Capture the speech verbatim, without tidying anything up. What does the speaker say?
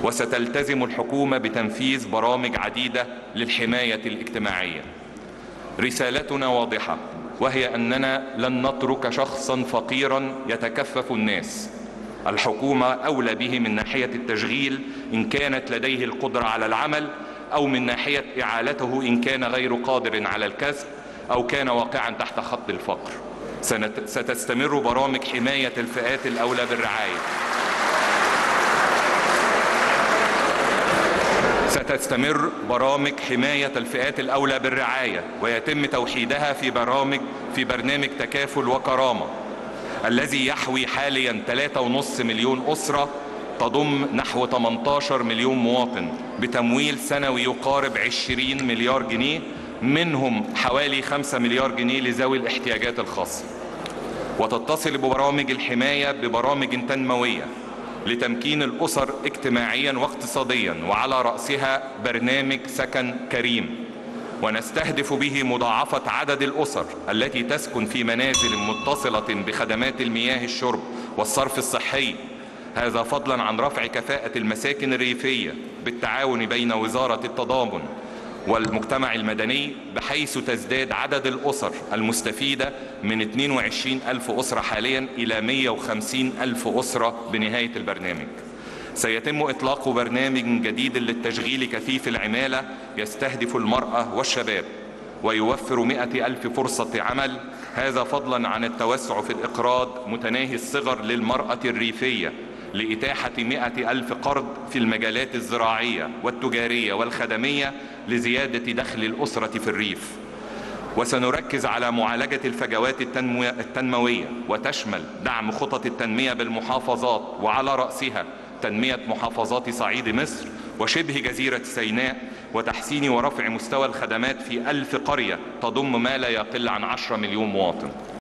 وستلتزم الحكومة بتنفيذ برامج عديدة للحماية الاجتماعية. رسالتنا واضحة، وهي أننا لن نترك شخصا فقيرا يتكفف الناس. الحكومة أولى به من ناحية التشغيل إن كانت لديه القدرة على العمل، أو من ناحية إعالته إن كان غير قادر على الكسب أو كان واقعا تحت خط الفقر. ستستمر برامج حماية الفئات الأولى بالرعاية. ستستمر برامج حماية الفئات الأولى بالرعاية، ويتم توحيدها في برامج في برنامج تكافل وكرامة الذي يحوي حاليا ثلاثة ونصف مليون أسرة تضم نحو ثمانية عشر مليون مواطن بتمويل سنوي يقارب عشرين مليار جنيه، منهم حوالي خمسة مليار جنيه لذوي الاحتياجات الخاصة. وتتصل ببرامج الحماية ببرامج تنموية لتمكين الأسر اجتماعيا واقتصاديا، وعلى رأسها برنامج سكن كريم، ونستهدف به مضاعفة عدد الأسر التي تسكن في منازل متصلة بخدمات المياه الشرب والصرف الصحي، هذا فضلا عن رفع كفاءة المساكن الريفية بالتعاون بين وزارة التضامن والمجتمع المدني، بحيث تزداد عدد الأسر المستفيدة من اثنين وعشرين ألف أسرة حاليا إلى مئة وخمسين ألف أسرة بنهاية البرنامج. سيتم إطلاق برنامج جديد للتشغيل كثيف العمالة يستهدف المرأة والشباب ويوفر مئة ألف فرصة عمل، هذا فضلا عن التوسع في الإقراض متناهي الصغر للمرأة الريفية لإتاحة مئة ألف قرض في المجالات الزراعية والتجارية والخدمية لزيادة دخل الأسرة في الريف. وسنركز على معالجة الفجوات التنموية، وتشمل دعم خطط التنمية بالمحافظات، وعلى رأسها تنمية محافظات صعيد مصر وشبه جزيرة سيناء، وتحسين ورفع مستوى الخدمات في ألف قرية تضم ما لا يقل عن عشرة مليون مواطن.